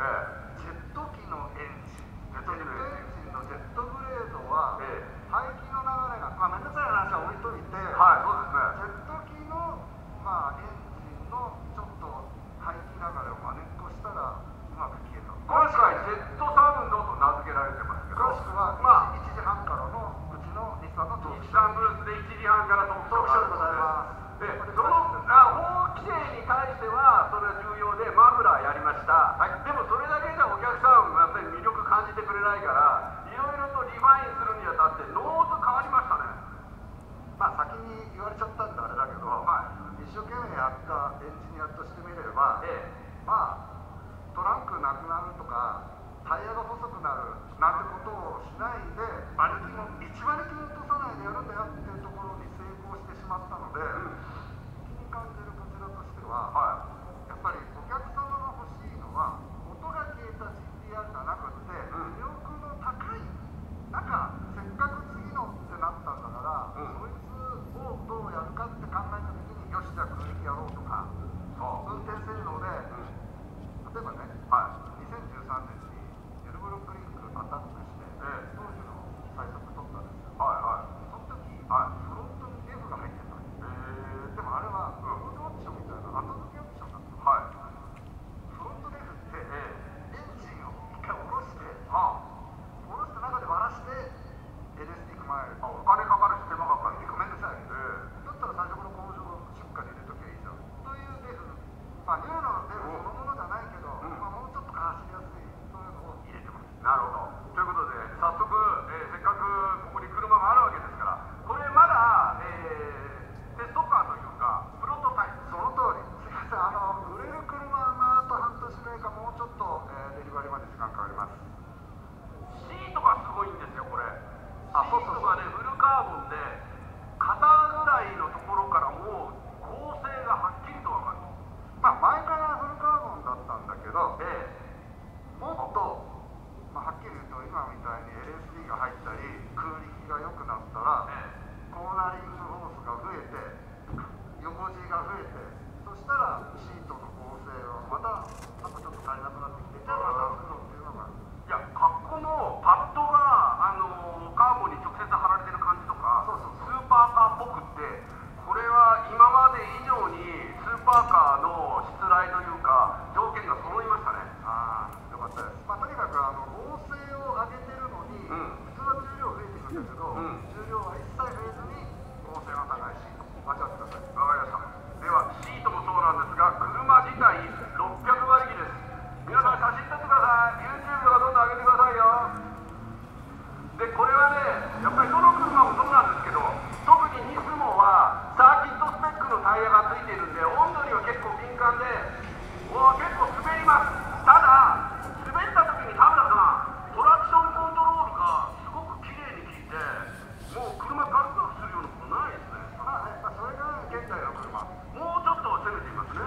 ジェット機のエンジン、ジェットエンジンのジェットブレードは、排気の流れが、めんどくさい話は置いといて、 はい、そうですね。 ジェット機の、エンジンのちょっと排気流れを真似っこしたらうまく消えた。 今回ジェットサウンドと名付けられてますけど、 詳しくは、1時半からのうちの日産のトーク日産ブースで1時半からトークショーショーでございます。 その法規制に対してはそれは重要で、マフラーやりました、でもそれだけじゃお客さんはやっぱり魅力感じてくれないから、いろいろとリファインするにあたってノーズ変わりましたね。 先に言われちゃったんであれだけど、一生懸命やったエンジニアとしてみれば、トランクなくなるとかタイヤが細くなるなんてことをしないで、馬力も1馬力も落とさないでやるんだよっていうところに成功してしまったので、気に感じるこちらとしては、やっぱりお客様が欲しいのは音が消えた GTR じゃなくて、魅力の高い、なんかせっかく次のってなったんだから、そいつをどうやるかって考えた時に、よしじゃあ空力やろうとか、運転性能で例えばね、2013年にエルブルックリンクアタックして、当時の最速取ったんですよ。その時、フロントに F が入ってたんです。でもあれはフードオプションみたいな後付けオプションだった。フロントで F ってエンジンを一回下ろして中で割らして LSD 組まれるとお金かかるし手間がかかる。 結構めんどくさい。だったら最初から工場出荷で入れときゃいいじゃんというデフ、ニューのデフそのものじゃないけど、もうちょっと走りやすい、そういうのを入れてます。 なるほど。ということで早速、せっかくここに車があるわけですから、これまだ、テストカーというかプロトタイプ。 その通り。すいません、売れる車はあと半年ぐらいか、もうちょっと、デリバリーまで時間かかります。 シートがすごいんですよ、これ。シートがね、フルカーボンで肩ぐらいのところからもう構成がはっきりと分かる。 前からフルカーボンだったんだけど、もっと、はっきり言うと今みたいに LSD が入ったり空力が良くなったら、コーナリングホースが増えて横 G が増えて、そしたらシートの構成はまたちょっと足りなくなってきて、じゃあまた作ろうっていうのが。 いや、格好のパッドがカーボンに直接貼られてる感じとか、スーパーカーっぽくって、これは今まで以上にスーパーカーのしつらいというか条件が揃いましたね。 よかったです。とにかく合成を上げてるのに、普通は重量増えていくんだけど、重量は一切増えずに合成の高いシート。間違ってください。 わかりました。ではシートもそうなんですが、車自体600馬力です。皆さん写真撮ってください。 YouTube とかどんどん上げてくださいよ。でこれはね、やっぱりどの車もそうなんですけど、特にニスモはサーキットスペックのタイヤがついているんで、温度には結構敏感で、結構滑ります。ただ滑った時に田村さん、トラクションコントロールがすごく綺麗に効いて、もう車ガクガクするようなことないですね。 それが現代の車。 もうちょっと攻めてみますね。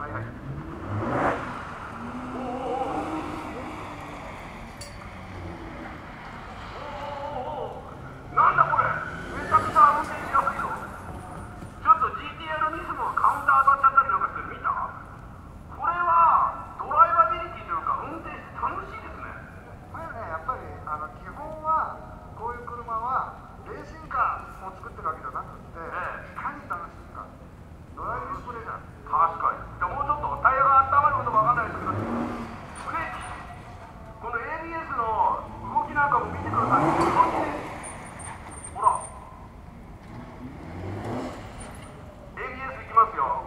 なんだこれ、めちゃくちゃ運転しやすいぞ。ちょっと GTR ニスモがカウンター当たっちゃったりなんかしてる、見た？これはドライバビリティというか運転して楽しいですね。 やっぱり基本はこういう車はレーシングカーを作ってるわけじゃなくて、いかに楽しいか、ドライビングプレジャー。 確かに。じゃあもうちょっとタイヤが温まることが分かんないですけど、ブレーキ、この ABS の動きなんかも見てください。ほら ABS いきますよ。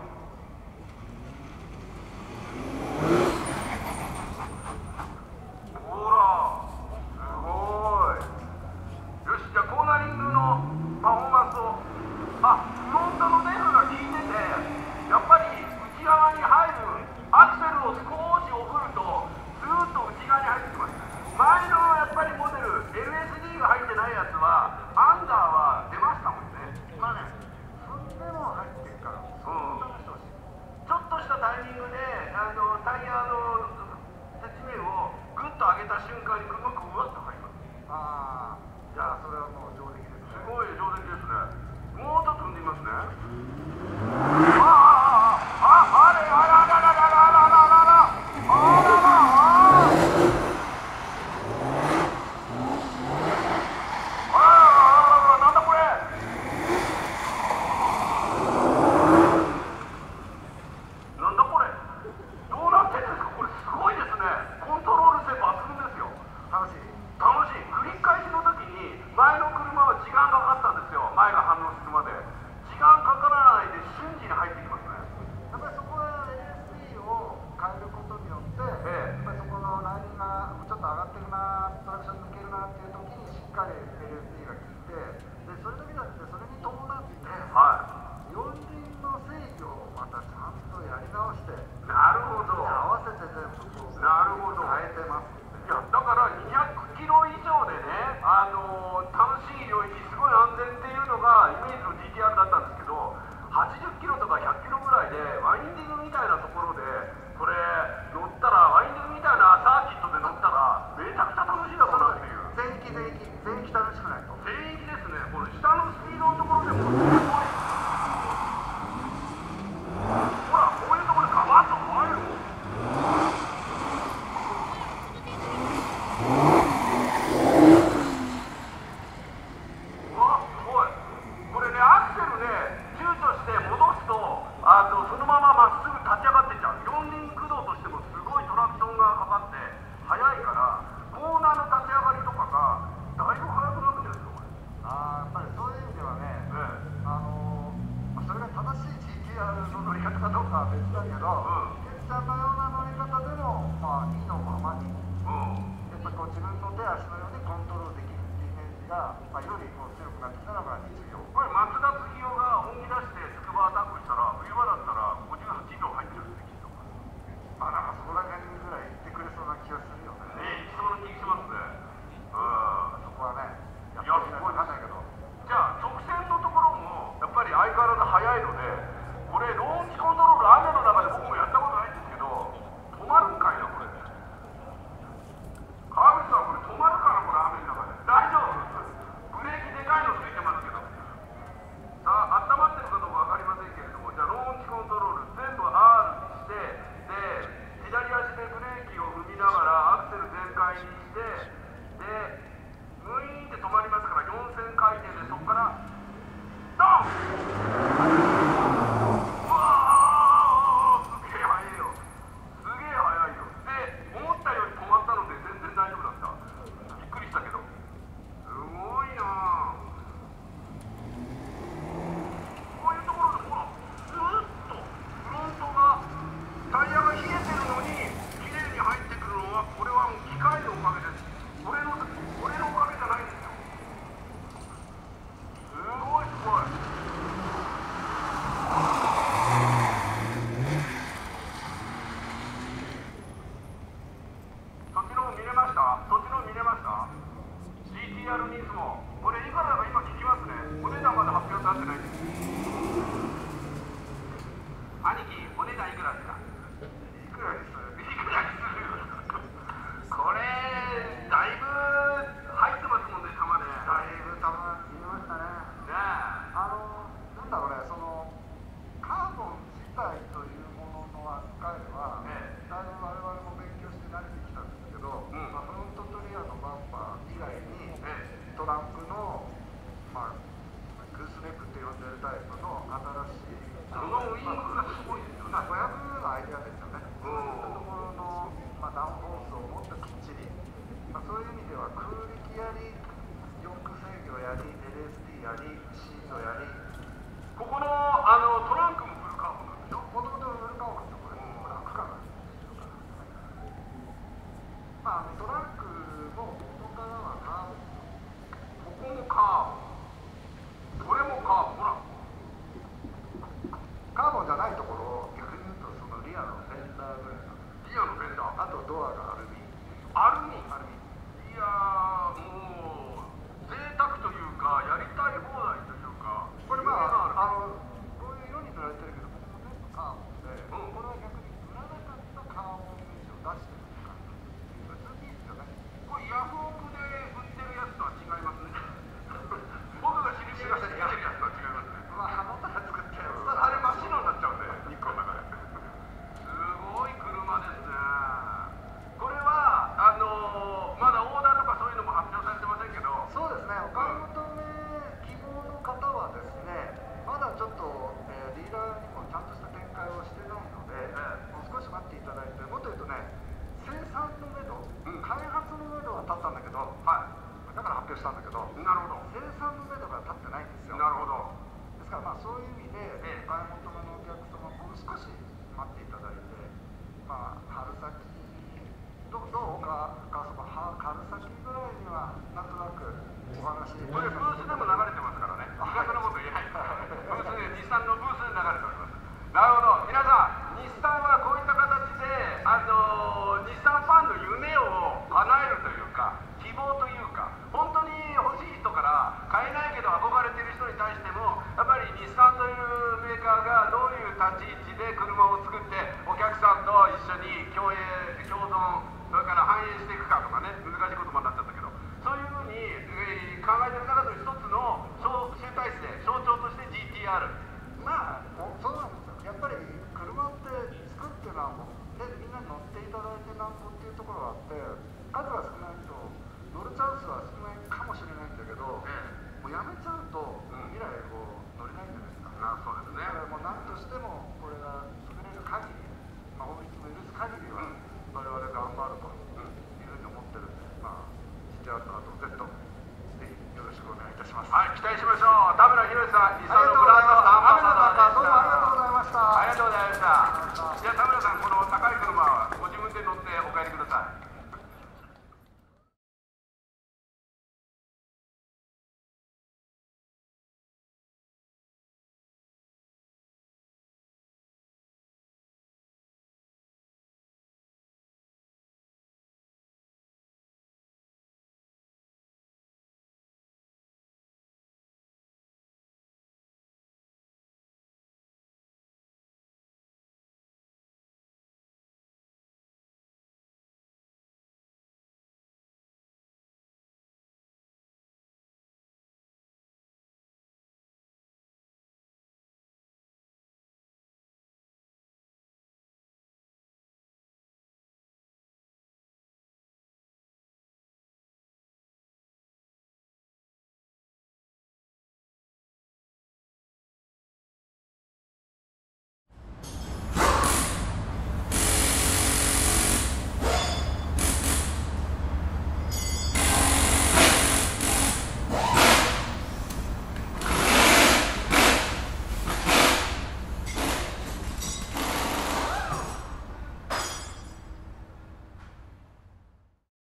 ほらすごい。よし、じゃあコーナリングのパフォーマンスを、フロントのデフが効いてて、やっぱり内側に入るアクセルを少し送るとスーッと内側に入ってきます。前のやっぱりモデル LSD が入ってないやつはアンダーは出ましたもんね。 そんでも入ってるから、 ちょっとしたタイミングでタイヤの接地面をグッと上げた瞬間に車がうわっと入ります。 じゃあそれはもう上出来ですね。 すごい上出来ですね。もうちょっと踏んでみますね。あれあらららららららららららららます。 いやだから200キロ以上でね、楽しい領域、すごい安全っていうのがイメージの GTR だったんですけど、80キロとか100キロぐらいでワインディングみたいなところでこれ乗ったら、ワインディングみたいなサーキットで乗ったらめちゃくちゃ楽しいだろうなっていう。 全域楽しくないと。 全域ですね。これ下のスピードのところでもすごい、ほらこういうところでガバッと入るもん。そのまままっすぐ立ち上がってっちゃう。四輪駆動としてもすごいトラクションがかかって速いから、コーナーの立ち上がりとかがだいぶ速くなるんじゃないですか、これ。 やっぱりそういう意味ではね、それが正しい GTR の乗り方かどうかは別だけど、ケンちゃんのような乗り方でも、いいのままに、やっぱりこう自分の手足のようにコントロールできるっていうイメージが、よりこう強くなってきたのが日常。 これ松田次夫が本気出してつくばアタックしたら、冬場だったら58秒入っちゃうんですよ、きっと。 なんかそこら辺ぐらい言ってくれそうな気がするよね。 いきそうな気がしますね。 そこはね、やってみないと分かんないけど。 じゃあ直線のところもやっぱり相変わらず速いので、これローンチコントロール雨の中で僕もやったことないんですけど、止まるんかいなこれ。川口さんこれ止まるかな、これ雨の中で。大丈夫？ブレーキでかいのついてますけど。さあ温まってるかどうか分かりませんけれども、じゃあローンチコントロール全部 R にして、で左足でブレーキを踏みながらアクセル全開にして、でムイーンって止まりますから4000回転で、そこからドン。うわーすげえ速いよ、すげえ速いよ。で思ったより止まったので全然大丈夫だった。びっくりしたけど、すごいなあ。こういうところでほらスーッとフロントがタイヤが冷えてるのに綺麗に入ってくるのは、これはもう機械のおかげです。俺のおかげじゃないんですよ。すごいすごい。そっちの方見れました？そっちの方見れました？ GTR ニスモ、これいくらだか今聞きますね。お値段まだ発表されてないんです。兄貴、お値段いくらですか？ いくらにする？ これだいぶ入ってますもんね、玉ね。 だいぶ玉入れましたね。 ねえ。 なんだろうね、そのカーボン自体というものの扱いは、だいぶ我々も勉強して慣れてきたんですけど、フロントとリアのバンパー以外に、トランクの、グースネックって呼んでるタイプの新しいこのウイングがすごいですよね。 500のアイデアですよね。そういったところの、ダウンフォースをもっときっちり、そういう意味では空力やり、ヨック制御やり、LSD やり、シートやり、 ここのトランクもフルカーボンなんでしょ。 もともとフルカーボンですよ、これ。これは区間なんですよ。トランクも元からはカーボン。 ここもカーボン。これもカーボン。ほら。 カーボンじゃないところを逆に言うと、そのリアのフェンダーぐらいなんです。 リアのフェンダー。 あとドアがアルミ。 アルミ。いやー、もう贅沢というか、やりたい放題というか。 これこういう世に塗られてるけど、ここも全部カーボンで、これは逆に塗らなかったカーボン印を出してるって感じ。普通にいいですよね。 これヤフオクで売ってるやつとは違いますね。僕が知り合いでやってるやつとは違いますね。 あなたが作ったやつあれ真っ白になっちゃうんで、日光の中で。すごい車ですね。これはまだオーダーとかそういうのも発表されてませんけど。 そうですね、お買い求め希望の方はですね、まだちょっと、ディーラーにもちゃんとした展開をしてないので、もう少し待っていただいて、もっと言うとね、生産のめど、開発のめどは立ったんだけど、だから発表したんだけど、 なるほど。 生産のめどが立ってないんですよ。 なるほど。 ですからそういう意味で、お買い求めのお客様、もう少し待っていただいて、春先、どうか、春先ぐらいにはなんとなくお話。 とにかく